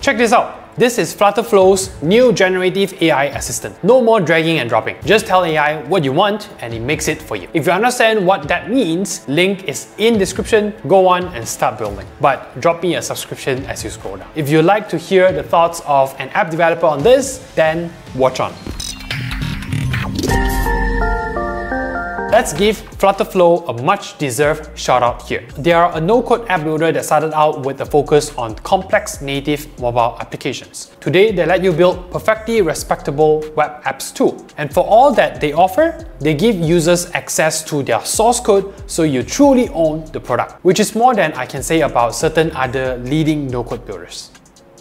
Check this out. This is Flutterflow's new generative AI assistant. No more dragging and dropping. Just tell AI what you want and it makes it for you. If you understand what that means, link is in description. Go on and start building. But drop me a subscription as you scroll down. If you'd like to hear the thoughts of an app developer on this, then watch on. Let's give Flutterflow a much-deserved shout-out here. They are a no-code app builder that started out with a focus on complex native mobile applications. Today, they let you build perfectly respectable web apps too. And for all that they offer, they give users access to their source code so you truly own the product, which is more than I can say about certain other leading no-code builders.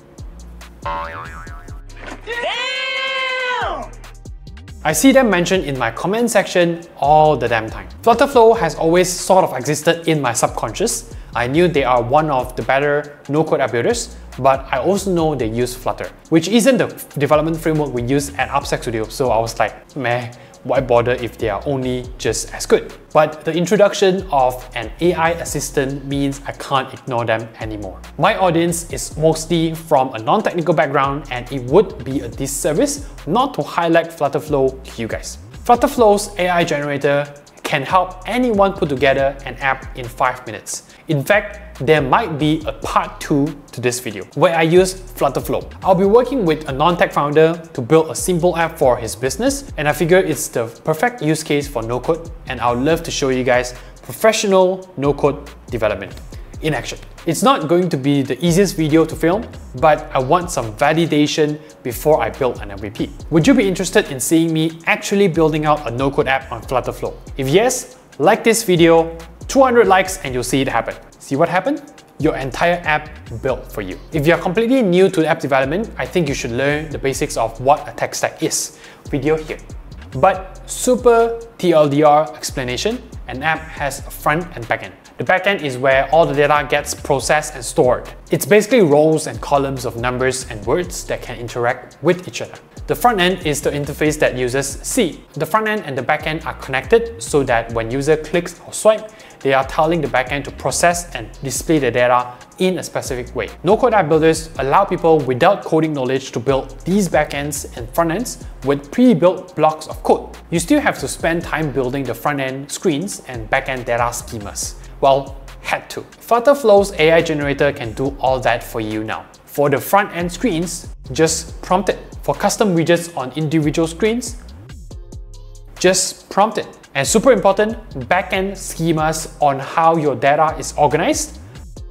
I see them mentioned in my comment section all the damn time. Flutterflow has always sort of existed in my subconscious. I knew they are one of the better no-code app builders, but I also know they use Flutter, which isn't the development framework we use at Upstack Studio, so I was like, meh, why bother if they are only just as good? But the introduction of an AI assistant means I can't ignore them anymore. My audience is mostly from a non-technical background and it would be a disservice not to highlight Flutterflow to you guys. Flutterflow's AI generator can help anyone put together an app in 5 minutes. In fact, there might be a part 2 to this video where I use Flutterflow. I'll be working with a non-tech founder to build a simple app for his business, and I figure it's the perfect use case for no-code, and I would love to show you guys professional no-code development in action. It's not going to be the easiest video to film, but I want some validation before I build an MVP. Would you be interested in seeing me actually building out a no-code app on Flutterflow? If yes, like this video, 200 likes and you'll see it happen. See what happened? Your entire app built for you. If you're completely new to app development, I think you should learn the basics of what a tech stack is. Video here. But super TLDR explanation, an app has a front and backend. The backend is where all the data gets processed and stored. It's basically rows and columns of numbers and words that can interact with each other. The front end is the interface that users see. The front end and the back end are connected so that when user clicks or swipe, they are telling the back end to process and display the data in a specific way. No-code app builders allow people without coding knowledge to build these backends and front ends with pre-built blocks of code. You still have to spend time building the front end screens and back end data schemas. Well, had to. Flutterflow's AI generator can do all that for you now. For the front end screens, just prompt it. For custom widgets on individual screens, just prompt it. And super important, backend schemas on how your data is organized,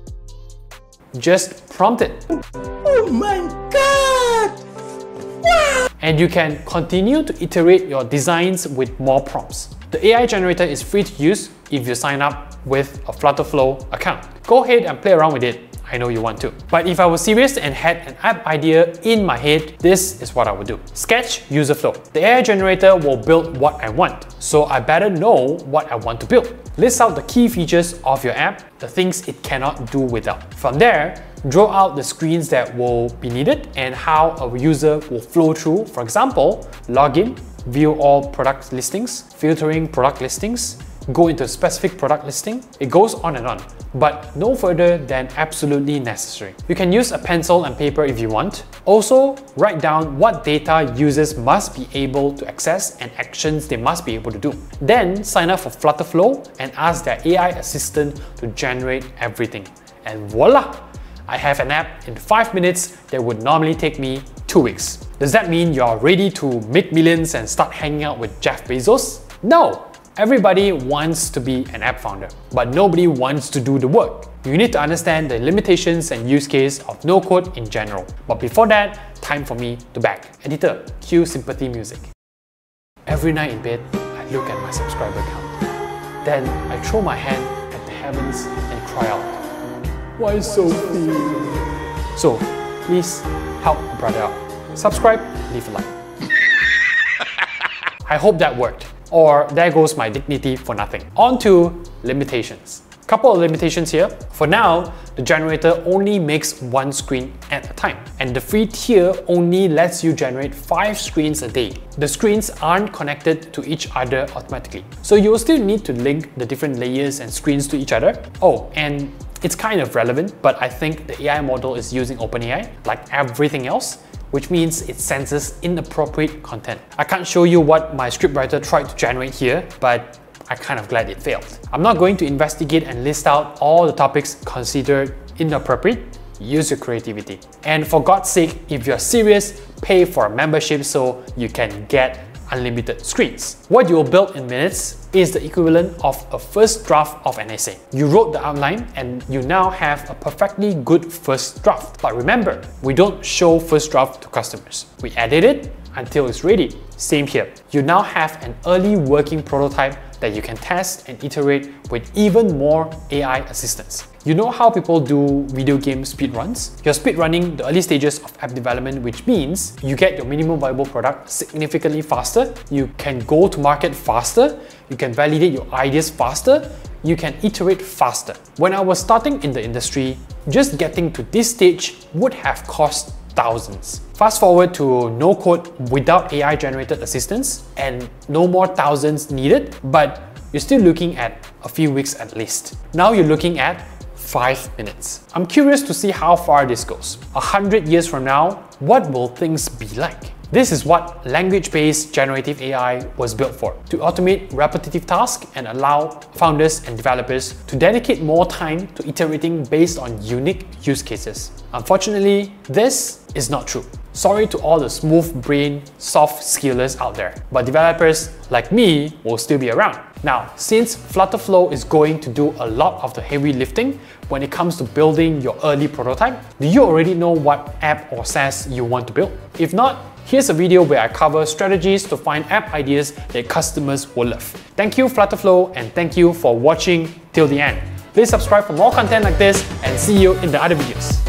just prompt it. Oh my god! Wow! And you can continue to iterate your designs with more prompts. The AI generator is free to use if you sign up with a Flutterflow account. Go ahead and play around with it. I know you want to. But if I was serious and had an app idea in my head, this is what I would do. Sketch user flow. The AI generator will build what I want, so I better know what I want to build. List out the key features of your app, the things it cannot do without. From there, draw out the screens that will be needed and how a user will flow through. For example, login, view all product listings, filtering product listings, go into a specific product listing. It goes on and on, but no further than absolutely necessary. You can use a pencil and paper if you want. Also, write down what data users must be able to access and actions they must be able to do. Then sign up for Flutterflow and ask their AI assistant to generate everything. And voila! I have an app in 5 minutes that would normally take me 2 weeks. Does that mean you're ready to make millions and start hanging out with Jeff Bezos? No! Everybody wants to be an app founder, but nobody wants to do the work. You need to understand the limitations and use case of no-code in general. But before that, time for me to bag. Editor, cue sympathy music. Every night in bed, I look at my subscriber count. Then I throw my hand at the heavens and cry out, why so few? So, please help a brother out. Subscribe, leave a like. I hope that worked. Or there goes my dignity for nothing. On to limitations. Couple of limitations here. For now, the generator only makes one screen at a time, and the free tier only lets you generate 5 screens a day. The screens aren't connected to each other automatically, so you will still need to link the different layers and screens to each other. Oh, and It's kind of relevant, but I think the AI model is using OpenAI like everything else, which means it senses inappropriate content. I can't show you what my scriptwriter tried to generate here, but I'm kind of glad it failed. I'm not going to investigate and list out all the topics considered inappropriate. Use your creativity. And for God's sake, if you're serious, pay for a membership so you can get unlimited screens. What you'll build in minutes is the equivalent of a first draft of an essay. You wrote the outline and you now have a perfectly good first draft. But remember, we don't show first draft to customers. We edit it until it's ready. Same here. You now have an early working prototype that you can test and iterate with even more AI assistance. You know how people do video game speedruns? You're speedrunning the early stages of app development, which means you get your minimum viable product significantly faster, you can go to market faster, you can validate your ideas faster, you can iterate faster. When I was starting in the industry, just getting to this stage would have cost thousands. Fast forward to no code without AI generated assistance and no more thousands needed, but you're still looking at a few weeks at least. Now you're looking at 5 minutes. I'm curious to see how far this goes. 100 years from now, what will things be like? This is what language-based generative AI was built for, to automate repetitive tasks and allow founders and developers to dedicate more time to iterating based on unique use cases. Unfortunately, this is not true. Sorry to all the smooth-brain, soft skillers out there, but developers like me will still be around. Now, since Flutterflow is going to do a lot of the heavy lifting when it comes to building your early prototype, do you already know what app or SaaS you want to build? If not, here's a video where I cover strategies to find app ideas that customers will love. Thank you Flutterflow, and thank you for watching till the end. Please subscribe for more content like this and see you in the other videos.